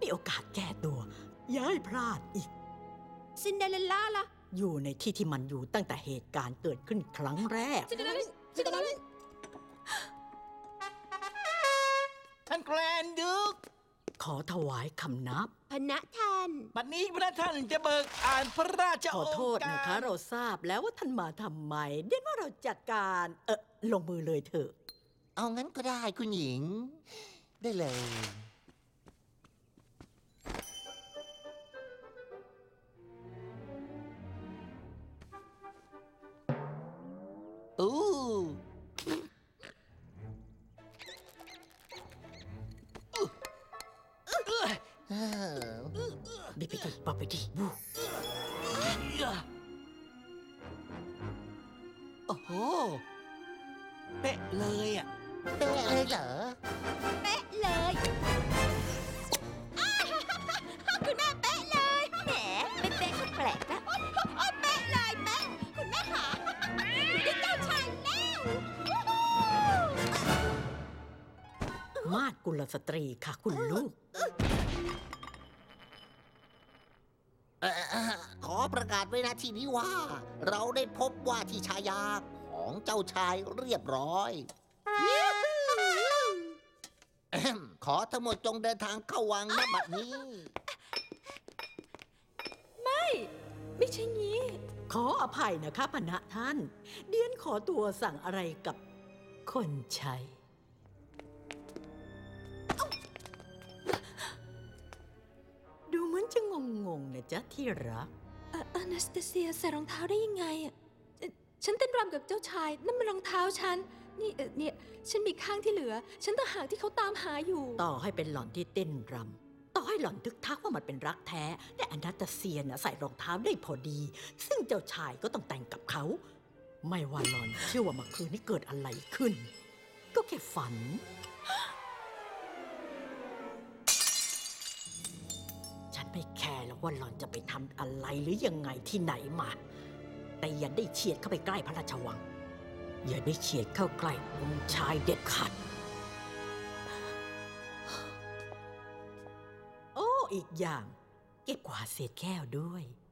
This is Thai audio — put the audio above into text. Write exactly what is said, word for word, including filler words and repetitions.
โอกาสแก้ตัวอย่าให้พลาดอีกซินเดอเรลล่าล่ะอยู่ในที่ที่มันอยู่ตั้งแต่เหตุการณ์เกิดขึ้นครั้งแรกซินเดอเรลล่าซินเดอเรลล่าท่านแกรนด์ดึกขอถวายคำนับพระท่านบัดนี้พระท่านจะเบิกอ่านพระราชขอโทษนะคะเราทราบแล้วว่าท่านมาทำไมเดี๋ยวว่าเราจัดการเออลงมือเลยเถอะเอางั้นก็ได้คุณหญิงได้เลยอู้บิบิดิปะไปดิบูโอ้โหเป๊ะเลยอ่ะเป๊ะเลยเหรอเป๊ะเลยคุณแม่เป๊ะเลยแหมเป็นเป๊ะแปลกนะโอ๊ยเป๊ะเลยเป๊ะคุณแม่ขาได้เจ้าชายแล้วมาดกุลสตรีค่ะคุณลูกขอประกาศไว้ณที่นี้ว่าเราได้พบว่าที่ชายาของเจ้าชายเรียบร้อยขอทั้งหมดจงเดินทางเข้าวังณบัดนี้ไม่ไม่ใช่งี้ขออภัยนะคะพนะท่านเดียนขอตัวสั่งอะไรกับคนใช้ดูเหมือนจะงงๆนะจ๊ะที่รักอนาสตาเซียใส่รองเท้าได้ยังไงอ่ะฉันเต้นรำกับเจ้าชายนั่นมันรองเท้าฉันนี่เนี่ยฉันมีข้างที่เหลือฉันต่างหากที่เขาตามหาอยู่ต่อให้เป็นหล่อนที่เต้นรำต่อให้หล่อนทึกทักว่ามันเป็นรักแท้และอนาสตาเซียน่ะใส่รองเท้าได้พอดีซึ่งเจ้าชายก็ต้องแต่งกับเขาไม่ว่าหล่อนเชื่อว่าเมื่อคืนนี้เกิดอะไรขึ้นก็แค่ฝันฉันไม่แคร์แล้วว่าหล่อนจะไปทำอะไรหรือยังไงที่ไหนมาแต่อย่าได้เฉียดเข้าไปใกล้พระราชวังอย่าได้เฉียดเข้าใกล้องค์ชายเด็ดขาดโอ้อีกอย่างเก็บกวาดเศษแก้วด้วย